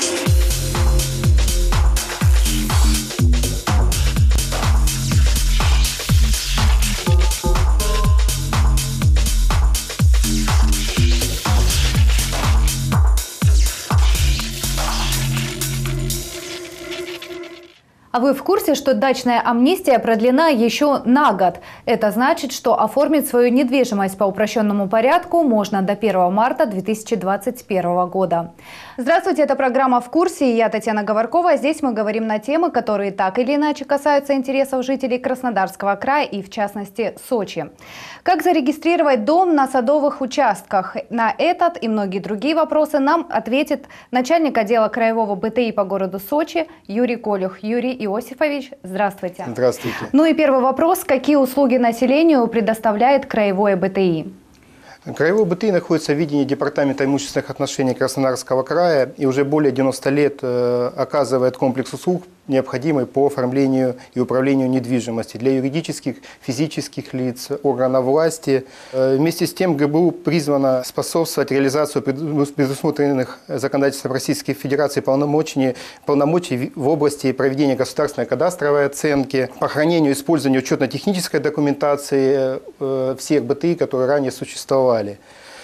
А вы в курсе, что дачная амнистия продлена еще на год? Это значит, что оформить свою недвижимость по упрощенному порядку можно до 1 марта 2021 года. Здравствуйте, это программа «В курсе», и я Татьяна Говоркова. Здесь мы говорим на темы, которые так или иначе касаются интересов жителей Краснодарского края и, в частности, Сочи. Как зарегистрировать дом на садовых участках? На этот и многие другие вопросы нам ответит начальник отдела краевого БТИ по городу Сочи Юрий Колюх. Юрий Иосифович, здравствуйте. Здравствуйте. Ну и первый вопрос. Какие услуги населению предоставляет краевое БТИ? Краевой БТИ находится в ведении Департамента имущественных отношений Краснодарского края и уже более 90 лет оказывает комплекс услуг, необходимый по оформлению и управлению недвижимостью для юридических, физических лиц, органов власти. Вместе с тем ГБУ призвано способствовать реализации предусмотренных законодательством Российской Федерации полномочий в области проведения государственной кадастровой оценки, по хранению и использованию учетно-технической документации всех БТИ, которые ранее существовали.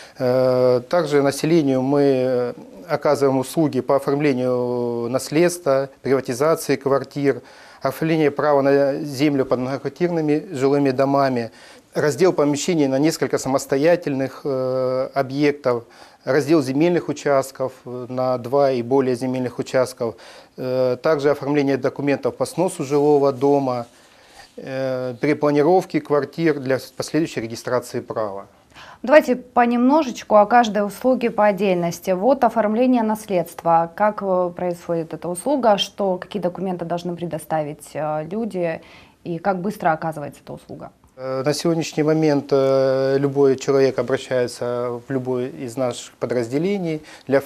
Также населению мы оказываем услуги по оформлению наследства, приватизации квартир, оформлению права на землю под многоквартирными жилыми домами, раздел помещений на несколько самостоятельных объектов, раздел земельных участков на 2 и более земельных участков, также оформление документов по сносу жилого дома, перепланировки квартир для последующей регистрации права. Давайте понемножечку о каждой услуге по отдельности. Вот оформление наследства. Как происходит эта услуга, какие документы должны предоставить люди и как быстро оказывается эта услуга? На сегодняшний момент любой человек обращается в любой из наших подразделений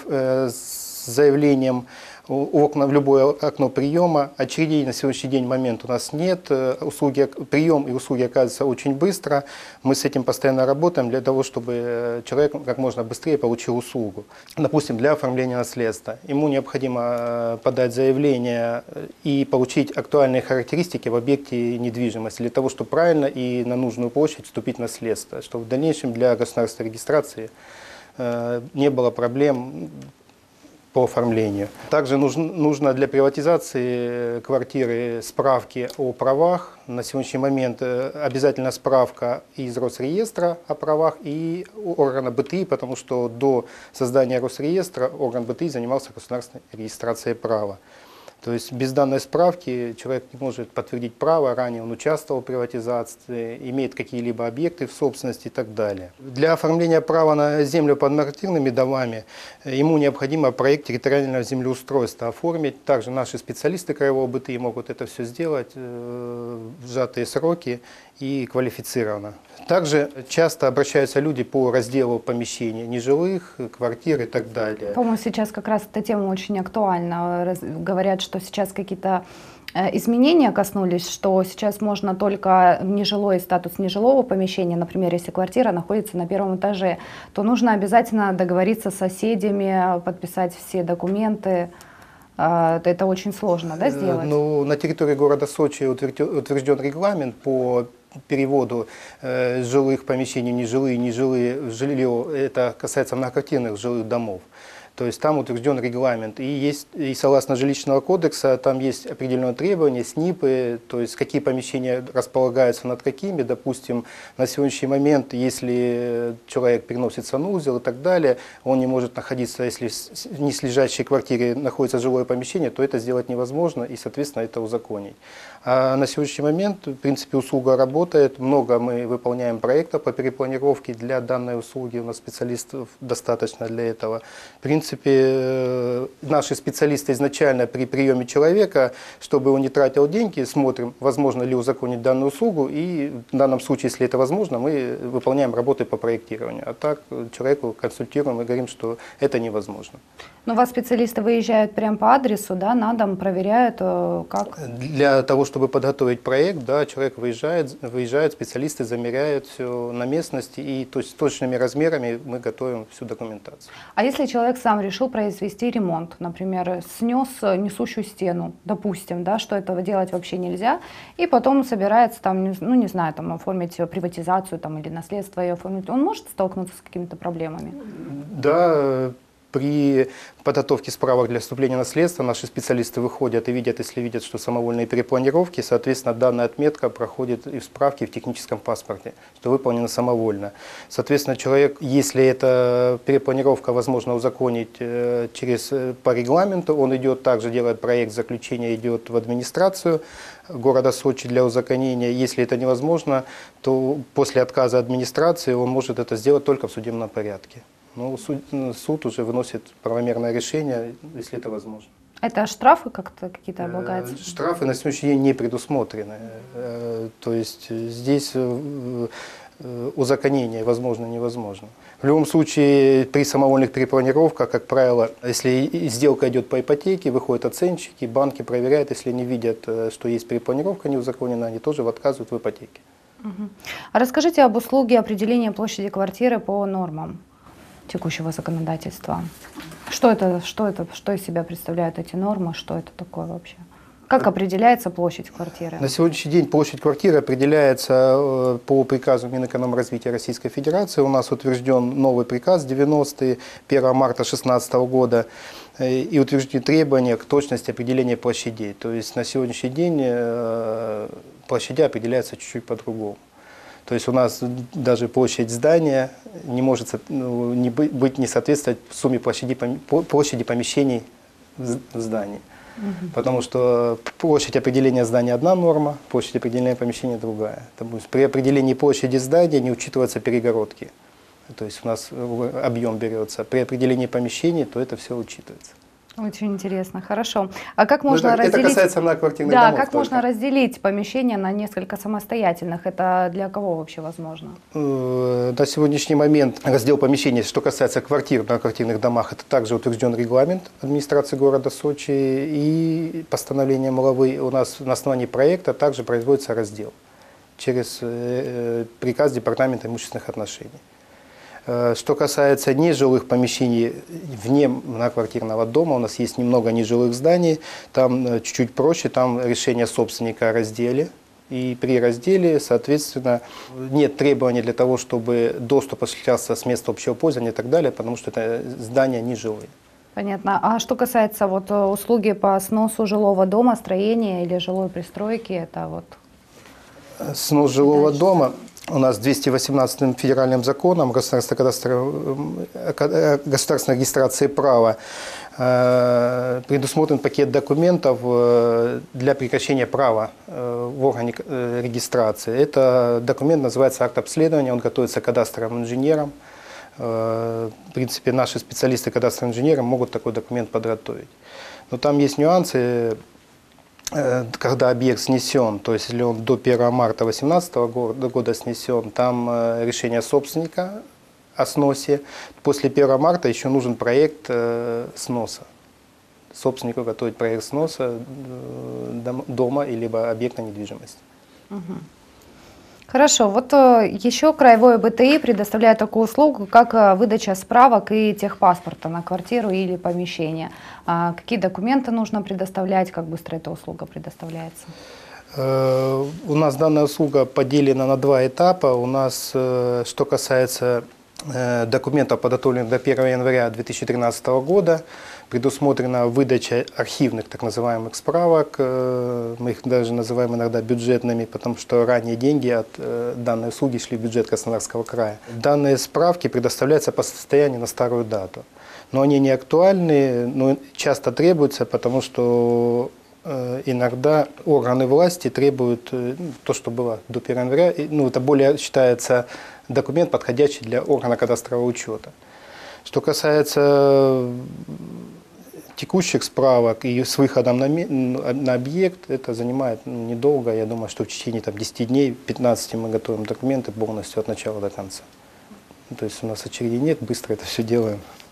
с заявлением в любое окно приема. Очередей на сегодняшний день момент у нас нет. Прием и услуги оказываются очень быстро. Мы с этим постоянно работаем для того, чтобы человек как можно быстрее получил услугу. Допустим, для оформления наследства. Ему необходимо подать заявление и получить актуальные характеристики в объекте недвижимости для того, чтобы правильно и на нужную площадь вступить в наследство, чтобы в дальнейшем для государственной регистрации не было проблем по оформлению. Также нужно для приватизации квартиры справки о правах. На сегодняшний момент обязательно справка из Росреестра о правах и органа БТИ, потому что до создания Росреестра орган БТИ занимался государственной регистрацией права. То есть без данной справки человек не может подтвердить право, ранее он участвовал в приватизации, имеет какие-либо объекты в собственности и так далее. Для оформления права на землю под многоквартирными домами ему необходимо проект территориального землеустройства оформить. Также наши специалисты краевого БТИ могут это все сделать в сжатые сроки и квалифицированно. Также часто обращаются люди по разделу помещений нежилых, квартир и так далее. По-моему, сейчас как раз эта тема очень актуальна. Говорят, что сейчас какие-то изменения коснулись, что сейчас можно только нежилой статус нежилого помещения, например, если квартира находится на 1-м этаже, то нужно обязательно договориться с соседями, подписать все документы. Это очень сложно, да, сделать? Ну, на территории города Сочи утвержден регламент по переводу жилых помещений в нежилые в жилье. Это касается многоквартирных жилых домов. То есть там утвержден регламент. И согласно жилищного кодекса там есть определенные требования, СНИПы, то есть какие помещения располагаются над какими. Допустим, на сегодняшний момент, если человек переносит санузел и так далее, он не может находиться, если в низлежащей квартире находится жилое помещение, то это сделать невозможно и, соответственно, это узаконить. А на сегодняшний момент, в принципе, услуга работает. Много мы выполняем проектов по перепланировке для данной услуги. У нас специалистов достаточно для этого. В принципе, наши специалисты изначально при приеме человека, чтобы он не тратил деньги, смотрим, возможно ли узаконить данную услугу. И в данном случае, если это возможно, мы выполняем работы по проектированию. А так человеку консультируем и говорим, что это невозможно. Но у вас специалисты выезжают прямо по адресу, да, на дом, проверяют, как? Для того, чтобы подготовить проект, да, человек выезжает, специалисты замеряют все на местности, и то есть, с точными размерами мы готовим всю документацию. А если человек сам решил произвести ремонт, например, снес несущую стену, допустим, да, что этого делать вообще нельзя, и потом собирается там, ну не знаю, там оформить приватизацию там, или наследство ее оформить, он может столкнуться с какими-то проблемами? Да, при подготовке справок для вступления в наследство наши специалисты выходят и видят, если видят, что самовольные перепланировки, соответственно, данная отметка проходит и в справке, и в техническом паспорте, что выполнено самовольно. Соответственно, человек, если эта перепланировка возможно узаконить по регламенту, он идет, также делает проект заключения, идет в администрацию города Сочи для узаконения. Если это невозможно, то после отказа администрации он может это сделать только в судебном порядке. Но суд уже выносит правомерное решение, если это возможно. Это штрафы как-то какие-то облагаются? Штрафы на сегодняшний день не предусмотрены. То есть здесь узаконение возможно, невозможно. В любом случае, при самовольных перепланировках, как правило, если сделка идет по ипотеке, выходят оценщики, банки проверяют, если они видят, что есть перепланировка неузаконена, они тоже отказывают в ипотеке. Угу. А расскажите об услуге определения площади квартиры по нормам текущего законодательства. Что из себя представляют эти нормы, что это такое вообще? Как определяется площадь квартиры? На сегодняшний день площадь квартиры определяется по приказу Минэкономразвития Российской Федерации. У нас утвержден новый приказ 90 1 марта 2016 года и утверждены требования к точности определения площадей. То есть на сегодняшний день площади определяются чуть-чуть по-другому. То есть у нас даже площадь здания не может не соответствовать сумме площади помещений в здании. Потому что площадь определения здания одна норма, площадь определения помещения другая. При определении площади здания не учитываются перегородки. То есть у нас объем берется. При определении помещений, то это все учитывается. Очень интересно, хорошо. А как можно разделить? Это касается многоквартирных домов. Да, как можно разделить помещения на несколько самостоятельных? Это для кого вообще возможно? На сегодняшний момент раздел помещений, что касается квартир в многоквартирных домах, это также утвержден регламент администрации города Сочи и постановлением главы у нас на основании проекта также производится раздел через приказ Департамента имущественных отношений. Что касается нежилых помещений вне многоквартирного дома, у нас есть немного нежилых зданий, там чуть-чуть проще, там решение собственника о разделе. И при разделе, соответственно, нет требований для того, чтобы доступ осуществлялся с места общего пользования и так далее, потому что это здания нежилые. Понятно. А что касается услуги по сносу жилого дома, строения или жилой пристройки, это вот... Снос жилого дома... У нас 218-м федеральным законом государственной регистрации права предусмотрен пакет документов для прекращения права в органе регистрации. Это документ называется акт обследования, он готовится кадастровым инженером. В принципе, наши специалисты кадастровые инженеры могут такой документ подготовить. Но там есть нюансы. Когда объект снесен, то есть если он до 1 марта 2018 года снесен, там решение собственника о сносе. После 1 марта еще нужен проект сноса. Собственнику готовить проект сноса дома либо объекта недвижимости. Угу. Хорошо, вот еще Краевое БТИ предоставляет такую услугу, как выдача справок и техпаспорта на квартиру или помещение. Какие документы нужно предоставлять, как быстро эта услуга предоставляется? У нас данная услуга поделена на два этапа. У нас, что касается документов, подготовленных до 1 января 2013 года, предусмотрена выдача архивных так называемых справок, мы их даже называем иногда бюджетными, потому что ранее деньги от данной услуги шли в бюджет Краснодарского края. Данные справки предоставляются по состоянию на старую дату, но они не актуальны, но часто требуются, потому что иногда органы власти требуют то, что было до 1 января, это более считается документ, подходящий для органа кадастрового учета. Что касается текущих справок и с выходом на объект, это занимает недолго. Я думаю, что в течение 10 дней, 15 мы готовим документы полностью от начала до конца. То есть у нас очереди нет, быстро это все делаем.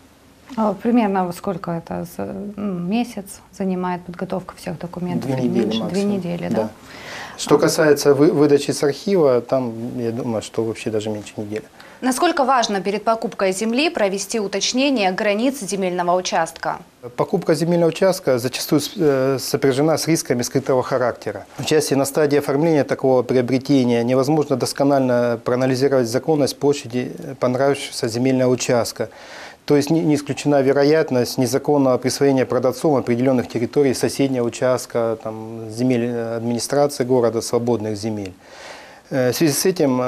Примерно сколько это? Месяц занимает подготовка всех документов? 2 недели максимум. 2 недели, да? Что касается выдачи с архива, там, я думаю, что вообще даже меньше недели. Насколько важно перед покупкой земли провести уточнение границ земельного участка? Покупка земельного участка зачастую сопряжена с рисками скрытого характера. В части на стадии оформления такого приобретения невозможно досконально проанализировать законность площади понравившегося земельного участка. То есть не исключена вероятность незаконного присвоения продавцом определенных территорий соседнего участка, там, земель администрации города, свободных земель. В связи с этим,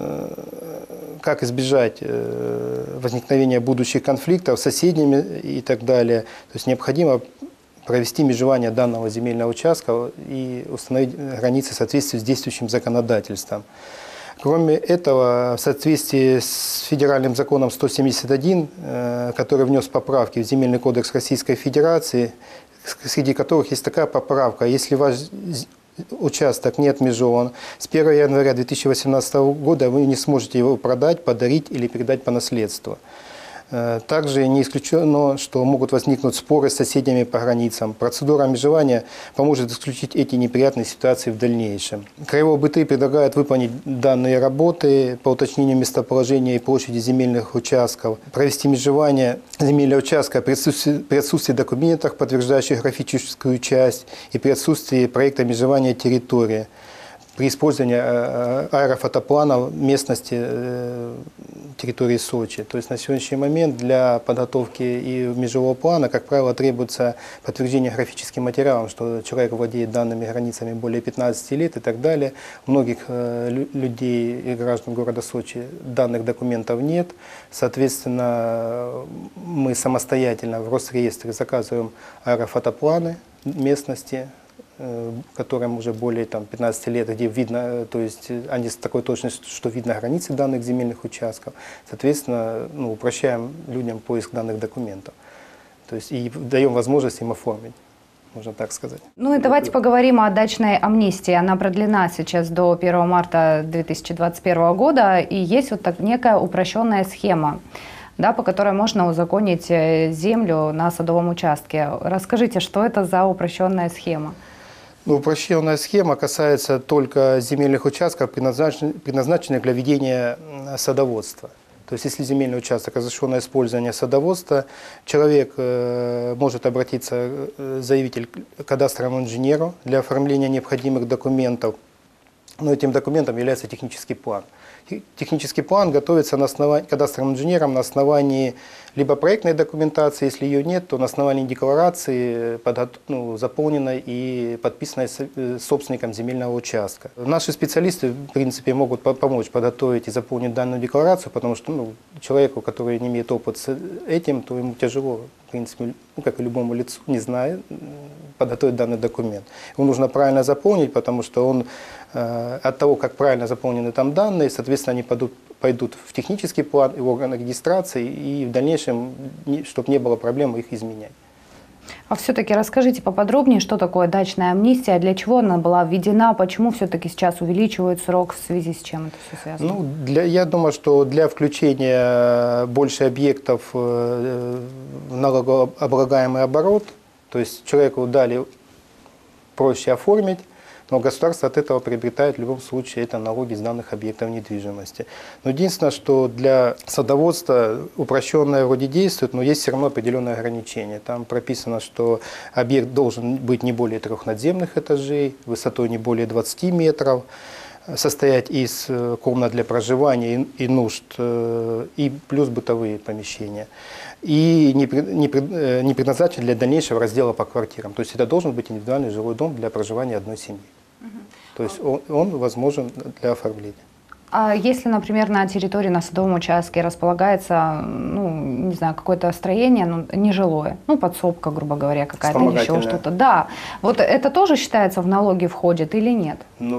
как избежать возникновения будущих конфликтов с соседями и так далее, то есть необходимо провести межевание данного земельного участка и установить границы в соответствии с действующим законодательством. Кроме этого, в соответствии с федеральным законом 171, который внес поправки в Земельный кодекс Российской Федерации, среди которых есть такая поправка: если ваш участок не отмежеван, с 1 января 2018 года вы не сможете его продать, подарить или передать по наследству. Также не исключено, что могут возникнуть споры с соседями по границам. Процедура межевания поможет исключить эти неприятные ситуации в дальнейшем. Краевой БТИ предлагает выполнить данные работы по уточнению местоположения и площади земельных участков, провести межевание земельного участка при отсутствии документов, подтверждающих графическую часть, и при отсутствии проекта межевания территории. При использовании аэрофотоплана местности территории Сочи. То есть на сегодняшний момент для подготовки и межевого плана, как правило, требуется подтверждение графическим материалом, что человек владеет данными границами более 15 лет и так далее. У многих людей и граждан города Сочи данных документов нет. Соответственно, мы самостоятельно в Росреестре заказываем аэрофотопланы местности, которым уже более 15 лет, где видно, то есть они с такой точностью, что видно границы данных земельных участков. Соответственно, упрощаем людям поиск данных документов. То есть и даем возможность им оформить, можно так сказать. Ну и давайте поговорим о дачной амнистии. Она продлена сейчас до 1 марта 2021 года, и есть вот так некая упрощенная схема, да, по которой можно узаконить землю на садовом участке. Расскажите, что это за упрощенная схема? Упрощенная схема касается только земельных участков, предназначенных для ведения садоводства. То есть, если земельный участок разрешен на использование садоводства, человек может обратиться, заявитель, к кадастровому инженеру для оформления необходимых документов. Но этим документом является технический план. Технический план готовится кадастровым инженером на основании либо проектной документации, если ее нет, то на основании декларации, заполненной и подписанной собственником земельного участка. Наши специалисты, в принципе, могут помочь подготовить и заполнить данную декларацию, потому что человеку, который не имеет опыта с этим, то ему тяжело, в принципе, как и любому лицу, не зная, подготовить данный документ. Его нужно правильно заполнить, потому что он от того, как правильно заполнены там данные, соответственно, они пойдут в технический план и в органы регистрации, и в дальнейшем, чтобы не было проблем их изменять. А все-таки расскажите поподробнее, что такое дачная амнистия, для чего она была введена, почему все-таки сейчас увеличивают срок, в связи с чем это все связано? Я думаю, что для включения больше объектов в налогооблагаемый оборот, то есть человеку дали проще оформить, но государство от этого приобретает в любом случае это налоги с данных объектов недвижимости. Но единственное, что для садоводства упрощенное вроде действует, но есть все равно определенные ограничения. Там прописано, что объект должен быть не более 3 надземных этажей, высотой не более 20 метров, состоять из комнат для проживания и нужд, и плюс бытовые помещения. И не предназначен для дальнейшего раздела по квартирам. То есть это должен быть индивидуальный жилой дом для проживания одной семьи. То есть он возможен для оформления. А если, например, на территории, на садовом участке располагается, не знаю, какое-то строение, нежилое, подсобка, грубо говоря, какая-то, или еще что-то. Да, вот это тоже считается в налоги входит или нет?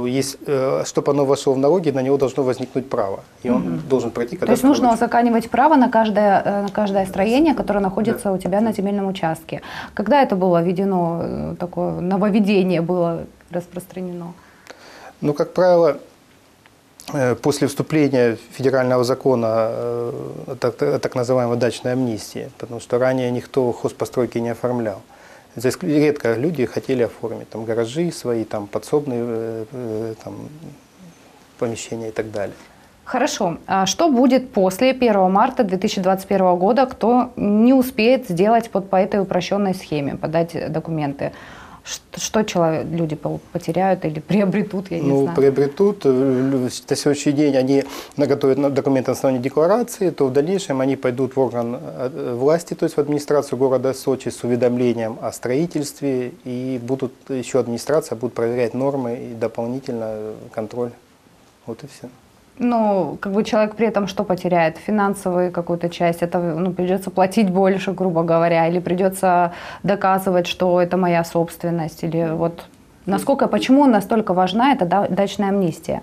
Чтобы оно вошло в налоги, на него должно возникнуть право. И он должен пройти кадастровый. То есть нужно узаконивать право на каждое строение, которое находится у тебя на земельном участке. Когда это было введено, такое нововведение было распространено? Как правило, после вступления федерального закона так называемой дачной амнистии, потому что ранее никто хозпостройки не оформлял. Редко люди хотели оформить там гаражи свои, там подсобные там, помещения и так далее. Хорошо. А что будет после 1 марта 2021 года, кто не успеет сделать по этой упрощенной схеме, подать документы? Что люди потеряют или приобретут, я не знаю? Приобретут. На сегодняшний день они наготовят документы на основании декларации, то в дальнейшем они пойдут в орган власти, то есть в администрацию города Сочи с уведомлением о строительстве, и еще администрация будет проверять нормы и дополнительно контроль. Вот и все. Ну, как бы человек при этом что потеряет? Финансовую какую-то часть? Это придется платить больше, грубо говоря, или придется доказывать, что это моя собственность? Или вот почему настолько важна эта дачная амнистия?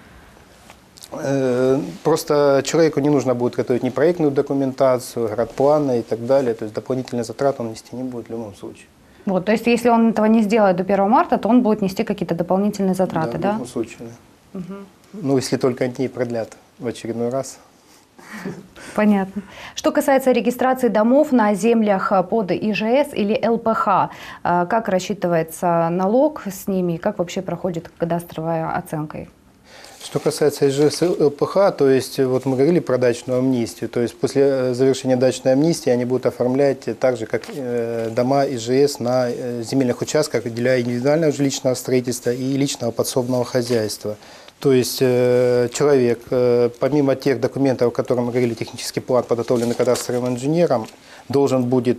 Просто человеку не нужно будет готовить ни проектную документацию, градпланы и так далее, то есть дополнительные затраты он нести не будет в любом случае. Вот, то есть если он этого не сделает до 1 марта, то он будет нести какие-то дополнительные затраты, да? В любом случае, да. Угу. Ну, если только они не продлят в очередной раз. Понятно. Что касается регистрации домов на землях под ИЖС или ЛПХ, как рассчитывается налог с ними, как вообще проходит кадастровая оценка? Что касается ИЖС и ЛПХ, то есть вот мы говорили про дачную амнистию, то есть после завершения дачной амнистии они будут оформлять так же, как дома ИЖС на земельных участках для индивидуального жилищного строительства и личного подсобного хозяйства. То есть человек, помимо тех документов, о которых мы говорили, технический план, подготовленный кадастровым инженером, должен будет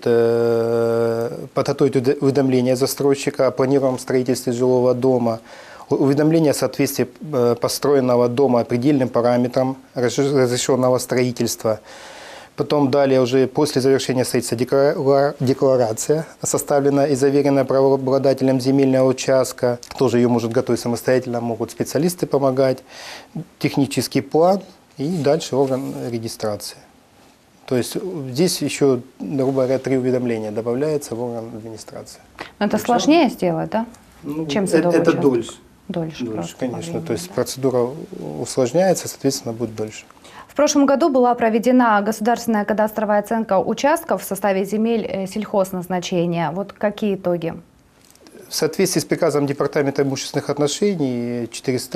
подготовить уведомление застройщика о планируемом строительстве жилого дома, уведомление о соответствии построенного дома предельным параметрам разрешенного строительства. Потом далее уже после завершения строительства декларация, составленная и заверенная правообладателем земельного участка. Тоже ее может готовить самостоятельно, могут специалисты помогать. Технический план и дальше орган регистрации. То есть здесь еще, грубо говоря, 3 уведомления добавляется в орган администрации. Но это сложнее сделать, да? Чем садовый это участок? Дольше. Дольше, конечно. То есть процедура усложняется, соответственно, будет дольше. В прошлом году была проведена государственная кадастровая оценка участков в составе земель сельхозназначения. Вот какие итоги? В соответствии с приказом Департамента имущественных отношений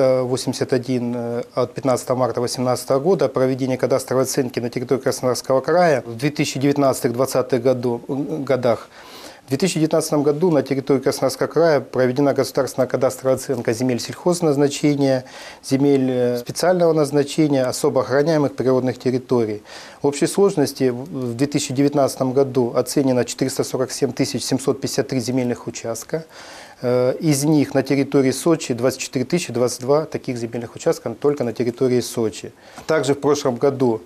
481 от 15 марта 2018 года о проведении кадастровой оценки на территории Краснодарского края в 2019-2020 годах. В 2019 году на территории Краснодарского края проведена государственная кадастровая оценка земель сельхозназначения, земель специального назначения, особо охраняемых природных территорий. В общей сложности в 2019 году оценено 447 753 земельных участка. Из них на территории Сочи 24 022 таких земельных участка только на территории Сочи. Также в прошлом году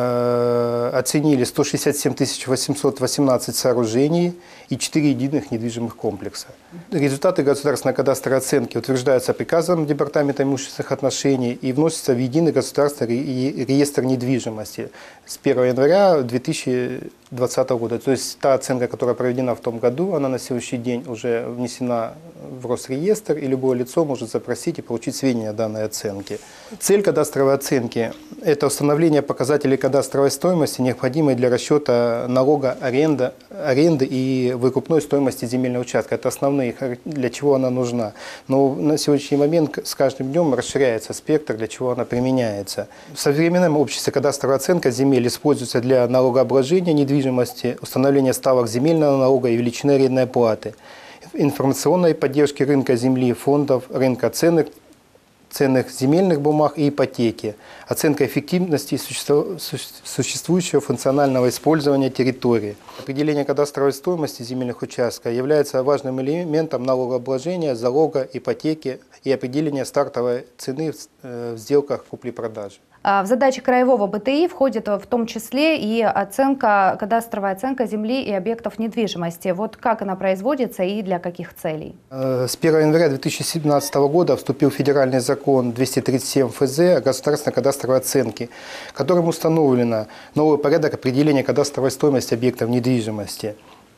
оценили 167 818 сооружений и 4 единых недвижимых комплекса. Результаты государственной кадастровой оценки утверждаются приказом Департамента имущественных отношений и вносятся в единый государственный реестр недвижимости с 1 января 2020 года. То есть та оценка, которая проведена в том году, она на сегодняшний день уже внесена в Росреестр, и любое лицо может запросить и получить сведения о данной оценке. Цель кадастровой оценки – это установление показателей кадастровой стоимости, необходимой для расчета налога аренды и выкупной стоимости земельного участка. Это основные, для чего она нужна. Но на сегодняшний момент с каждым днем расширяется спектр, для чего она применяется. В современном обществе кадастровая оценка земель используется для налогообложения недвижимости, установления ставок земельного налога и величины арендной платы, информационной поддержки рынка земли, фондов, рынка ценных земельных бумаг и ипотеки, оценка эффективности существующего функционального использования территории. Определение кадастровой стоимости земельных участков является важным элементом налогообложения, залога, ипотеки и определения стартовой цены в сделках купли-продажи. В задачи краевого БТИ входит в том числе и кадастровая оценка земли и объектов недвижимости. Вот как она производится и для каких целей? С 1 января 2017 года вступил федеральный закон 237 ФЗ о государственной кадастровой оценке, которым установлено новый порядок определения кадастровой стоимости объектов недвижимости.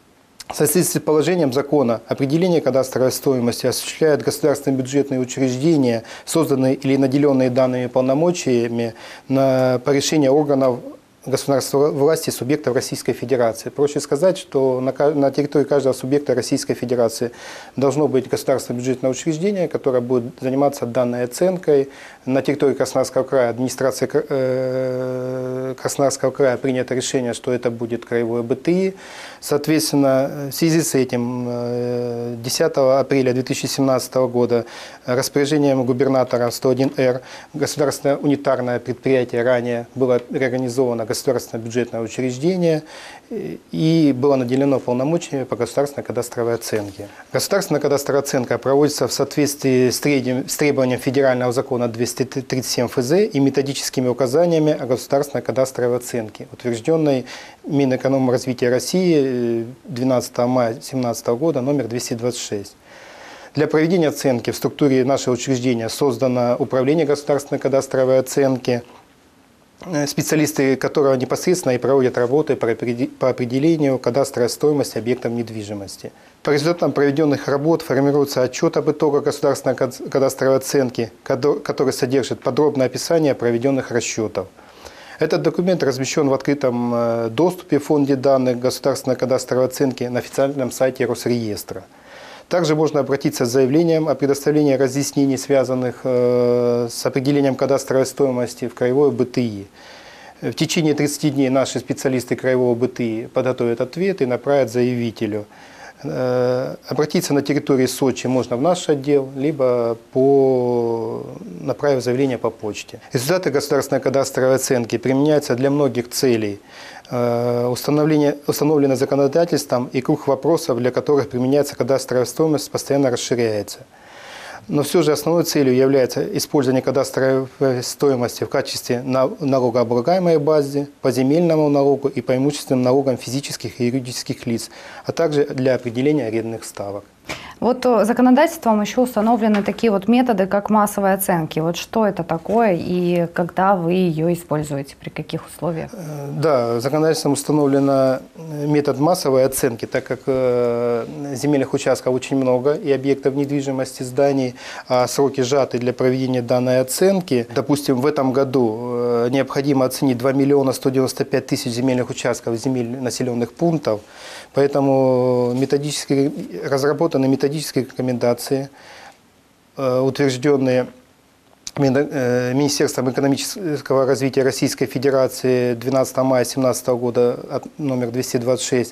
В соответствии с положением закона определение кадастровой стоимости осуществляют государственные бюджетные учреждения, созданные или наделенные данными полномочиями по решению органов государственной власти субъектов Российской Федерации. Проще сказать, что на территории каждого субъекта Российской Федерации должно быть государственное бюджетное учреждение, которое будет заниматься данной оценкой. На территории Краснодарского края администрация Краснодарского края принято решение, что это будет краевое БТИ. Соответственно, в связи с этим 10 апреля 2017 года распоряжением губернатора 101Р государственное унитарное предприятие ранее было реорганизовано государственное бюджетное учреждение и было наделено полномочиями по государственной кадастровой оценке. Государственная кадастровая оценка проводится в соответствии с требованием федерального закона 237 ФЗ и методическими указаниями о государственной кадастровой оценке, утвержденной Минэкономразвития России 12 мая 2017 года номер 226. Для проведения оценки в структуре нашего учреждения создано Управление государственной кадастровой оценки, специалисты которого непосредственно и проводят работы по определению кадастровой стоимости объектов недвижимости. По результатам проведенных работ формируется отчет об итогах государственной кадастровой оценки, который содержит подробное описание проведенных расчетов. Этот документ размещен в открытом доступе в фонде данных государственной кадастровой оценки на официальном сайте Росреестра. Также можно обратиться с заявлением о предоставлении разъяснений, связанных с определением кадастровой стоимости в краевое БТИ. В течение 30 дней наши специалисты краевого БТИ подготовят ответ и направят заявителю. Обратиться на территории Сочи можно в наш отдел, либо направив заявление по почте. Результаты государственной кадастровой оценки применяются для многих целей. Установлено законодательством, и круг вопросов, для которых применяется кадастровая стоимость, постоянно расширяется. Но все же основной целью является использование кадастровой стоимости в качестве налогооблагаемой базы, по земельному налогу и по имущественным налогам физических и юридических лиц, а также для определения арендных ставок. Вот законодательством еще установлены такие вот методы, как массовые оценки. Вот что это такое и когда вы ее используете, при каких условиях? Да, законодательством установлен метод массовой оценки, так как земельных участков очень много и объектов недвижимости, зданий, а сроки сжаты для проведения данной оценки. Допустим, в этом году необходимо оценить 2 миллиона 195 тысяч земельных участков, земель населенных пунктов, поэтому разработаны методические рекомендации, утвержденные Министерством экономического развития Российской Федерации 12 мая 2017 года номер 226,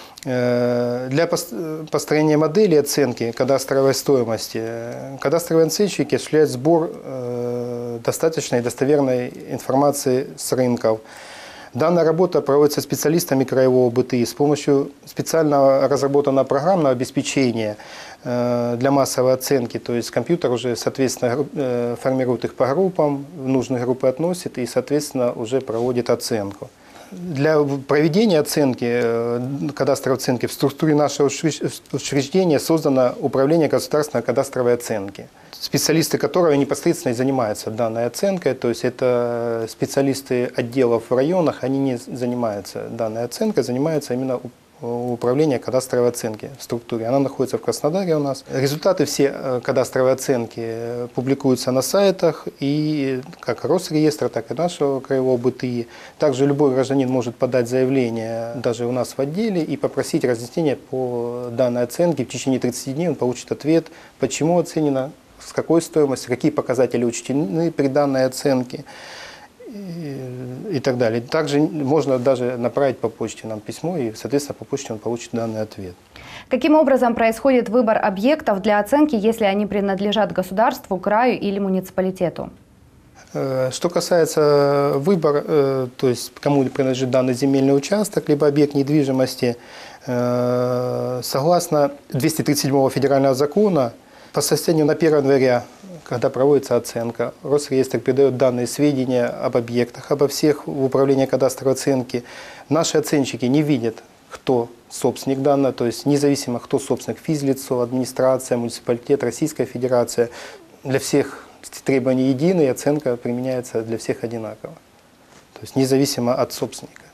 для построения модели оценки кадастровой стоимости. Кадастровые оценщики осуществляют сбор достаточной и достоверной информации с рынков. Данная работа проводится специалистами краевого БТИ с помощью специально разработанного программного обеспечения для массовой оценки. То есть компьютер уже, соответственно, формирует их по группам, в нужные группы относит и, соответственно, уже проводит оценку. Для проведения оценки, кадастровой оценки в структуре нашего учреждения создано Управление государственной кадастровой оценки, специалисты которого непосредственно и занимаются данной оценкой, то есть это специалисты отделов в районах, они не занимаются данной оценкой, занимаются именно Управление кадастровой оценки в структуре. Она находится в Краснодаре у нас. Результаты все кадастровой оценки публикуются на сайтах, и как Росреестра, так и нашего краевого БТИ. Также любой гражданин может подать заявление даже у нас в отделе и попросить разъяснения по данной оценке. В течение 30 дней он получит ответ, почему оценено, с какой стоимостью, какие показатели учтены при данной оценке и так далее. Также можно даже направить по почте нам письмо, и, соответственно, по почте он получит данный ответ. Каким образом происходит выбор объектов для оценки, если они принадлежат государству, краю или муниципалитету? Что касается выбора, то есть кому принадлежит данный земельный участок, либо объект недвижимости, согласно 237 федерального закона, по состоянию на 1 января, когда проводится оценка, Росреестр передает данные сведения об объектах, обо всех в Управление кадастровой оценки. Наши оценщики не видят, кто собственник данного, то есть независимо, кто собственник, физлицо, администрация, муниципалитет, Российская Федерация. Для всех требования единые, оценка применяется для всех одинаково. То есть независимо от собственника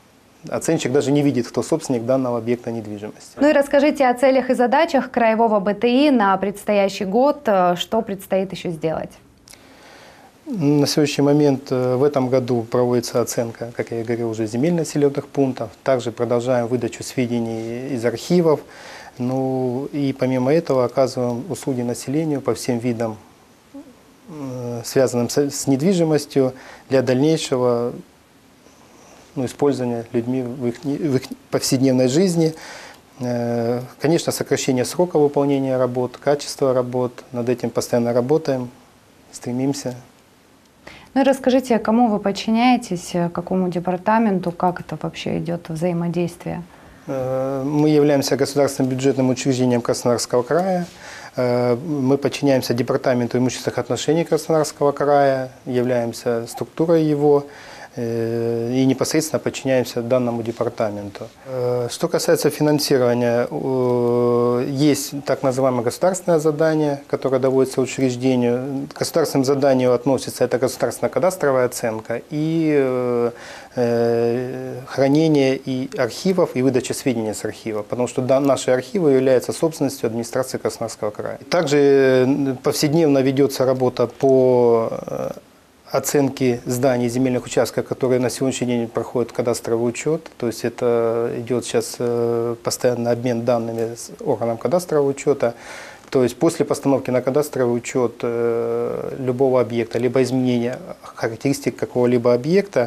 Оценщик даже не видит, кто собственник данного объекта недвижимости. Ну и расскажите о целях и задачах краевого БТИ на предстоящий год. Что предстоит еще сделать? На сегодняшний момент в этом году проводится оценка, как я и говорил, уже земель населенных пунктов. Также продолжаем выдачу сведений из архивов. Ну и помимо этого оказываем услуги населению по всем видам, связанным с недвижимостью, для дальнейшего использования людьми в их повседневной жизни. Конечно, сокращение срока выполнения работ, качество работ. Над этим постоянно работаем, стремимся. Ну и расскажите, кому вы подчиняетесь, какому департаменту, как это вообще идет взаимодействие? Мы являемся государственным бюджетным учреждением Краснодарского края. Мы подчиняемся Департаменту имущественных отношений Краснодарского края, являемся структурой его и непосредственно подчиняемся данному департаменту. Что касается финансирования, есть так называемое государственное задание, которое доводится учреждению. К государственному заданию относится это государственная кадастровая оценка и хранение и архивов, и выдача сведений с архива, потому что наши архивы являются собственностью администрации Краснодарского края. Также повседневно ведется работа по оценки зданий, земельных участков, которые на сегодняшний день проходят кадастровый учет. То есть это идет сейчас постоянный обмен данными с органом кадастрового учета. То есть после постановки на кадастровый учет любого объекта, либо изменения характеристик какого-либо объекта,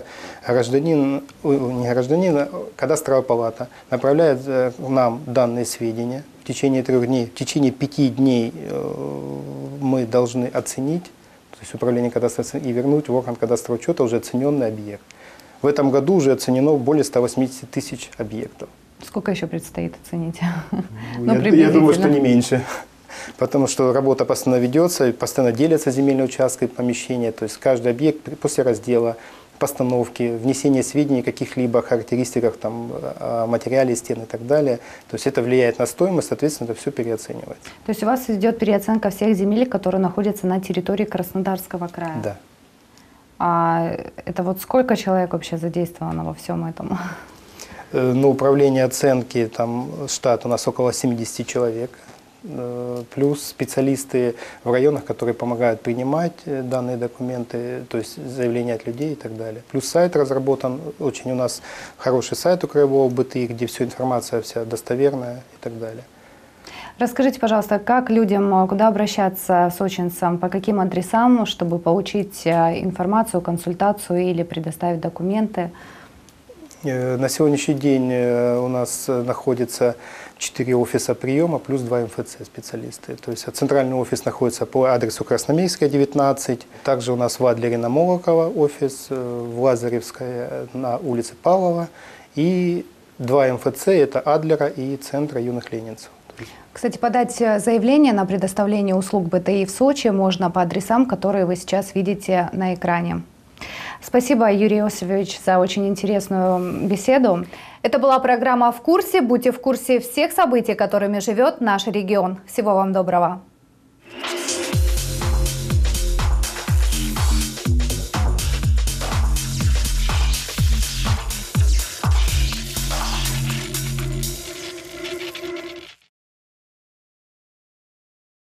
кадастровая палата направляет нам данные сведения. В течение 3 дней, в течение 5 дней мы должны оценить, то есть управление кадастра, и вернуть в орган кадастрового учета уже оцененный объект. В этом году уже оценено более 180 тысяч объектов. Сколько еще предстоит оценить? Я думаю, что не меньше. Потому что работа постоянно ведется, постоянно делятся земельные участки, помещения. То есть каждый объект после раздела, постановки, внесения сведений о каких-либо характеристиках, там, о материале стен и так далее. То есть это влияет на стоимость, соответственно, это все переоценивается. То есть у вас идет переоценка всех земель, которые находятся на территории Краснодарского края? Да. А это вот сколько человек вообще задействовано во всем этом? На управление оценки там штат у нас около 70 человек. Плюс специалисты в районах, которые помогают принимать данные документы, то есть заявления от людей и так далее. Плюс сайт разработан, очень у нас хороший сайт у краевого БТИ, где вся информация вся достоверная и так далее. Расскажите, пожалуйста, как людям, куда обращаться сочинцам, по каким адресам, чтобы получить информацию, консультацию или предоставить документы? На сегодняшний день у нас находится 4 офиса приема плюс 2 МФЦ специалисты. То есть центральный офис находится по адресу Красноармейская, 19. Также у нас в Адлере на Молокова офис, в Лазаревской на улице Павлова. И 2 МФЦ – это Адлера и Центра юных ленинцев. Кстати, подать заявление на предоставление услуг БТИ в Сочи можно по адресам, которые вы сейчас видите на экране. Спасибо, Юрий Иосифович, за очень интересную беседу. Это была программа «В курсе». Будьте в курсе всех событий, которыми живет наш регион. Всего вам доброго.